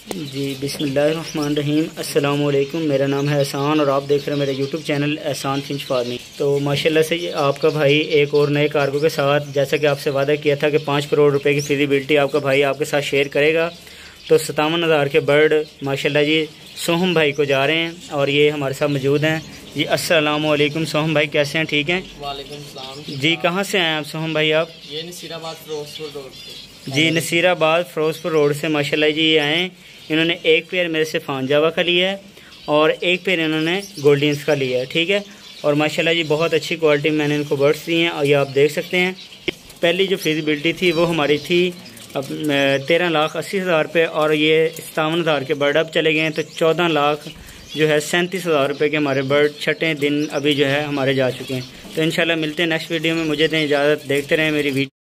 जी बिस्मिल्लाहिर्रहमानिर्रहीम। अस्सलाम वालेकुम। मेरा नाम है एहसान और आप देख रहे हैं मेरा YouTube channel Ehsan finch farming. तो माशाल्लाह से आपका भाई एक और नए कार्गो के साथ, जैसा कि आपसे वादा किया था कि 5 करोड़ रुपए की फिजिबिलिटी आपका भाई आपके साथ शेयर करेगा, तो 57,000 के बर्ड माशाल्लाह जी सोहम भाई को जा रहे हैं और ये हमारे साथ मौजूद हैं। जी अस्सलाम वालेकुम सोहम भाई, कैसे हैं? ठीक हैं? वालेकुम सलाम जी। कहाँ से आए आप सोहम भाई? आप ये नसीराबाद फिरोजपुर रोड से। जी नसीराबाद फिरोजपुर रोड से माशाल्लाह जी ये आए। इन्होंने एक पेयर मेरे से फान जावा का लिया है और एक पेयर इन्होंने गोल्डन्स का लिया है, ठीक है। और माशाल्लाह जी बहुत अच्छी क्वालिटी मैंने इनको बर्ड्स दिए हैं और ये आप देख सकते हैं। पहली जो फिजिबिलिटी थी वो हमारी थी अब 13,80,000 रुपये और ये 57,000 के बर्ड अब चले गए हैं, तो 14 लाख जो है 37,000 रुपये के हमारे बर्ड छठे दिन अभी जो है हमारे जा चुके हैं। तो इंशाल्लाह मिलते हैं नेक्स्ट वीडियो में। मुझे दें इजाज़त, देखते रहें मेरी वीडियो।